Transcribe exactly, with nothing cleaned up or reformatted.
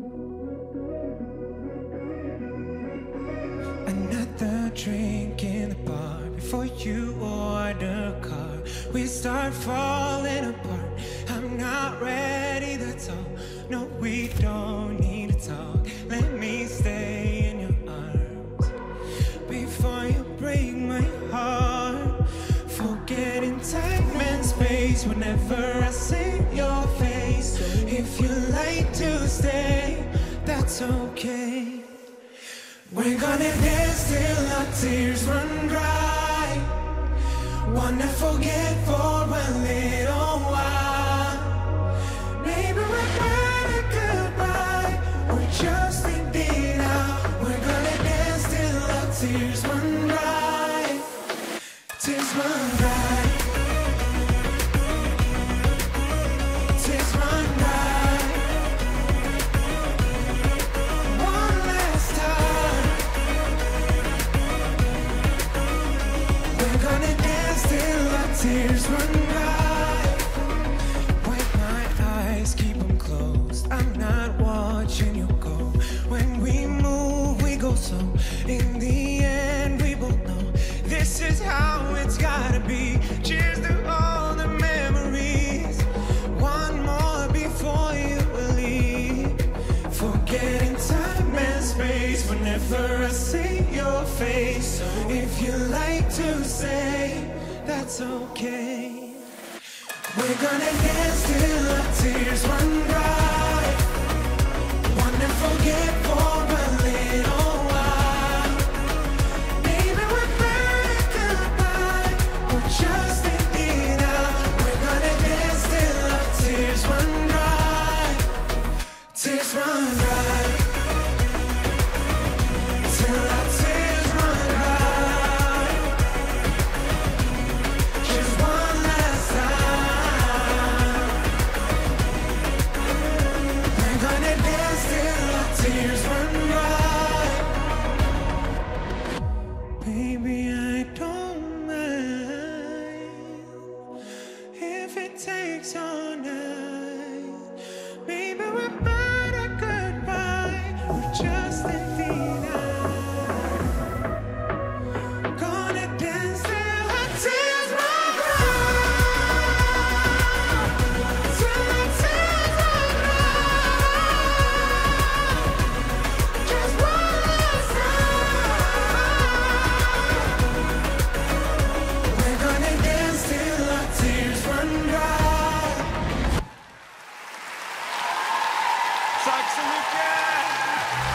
Another drink in the bar before you order a car. We start falling apart. I'm not ready, that's all. No, we don't need to talk. Let me stay in your arms before you break my heart. Forgetting time and space whenever I see your face. If you like to stay, that's okay. We're gonna dance till our tears run dry. Wanna forget for a little while. Maybe we're better goodbye, or just end it out. We're gonna dance till our tears run dry. Tears run dry. Tears run dry. One last time. We're gonna dance till our tears run dry. Wipe my eyes, keep them closed. I'm not watching you go. When we move, we go slow. In the end, we both know this is how it's gotta be. Cheers to all the memories. One more before you leave. Forgetting time and space whenever I see your face. If you like to say, that's okay. We're gonna dance till our tears run dry. Wanna forget for a little while. Maybe we're better goodbye, or just end it out. We're gonna dance till our tears run dry. Tears run dry. Till our tears run dry. Just one last time. We're gonna dance till our tears run dry. Baby, I don't mind if it takes all night. Maybe we're better goodbye, or just end it out. Gonna dance till our tears run dry. Till our tears run dry. Just one last time. We're gonna dance till our tears run dry. Tack så mycket!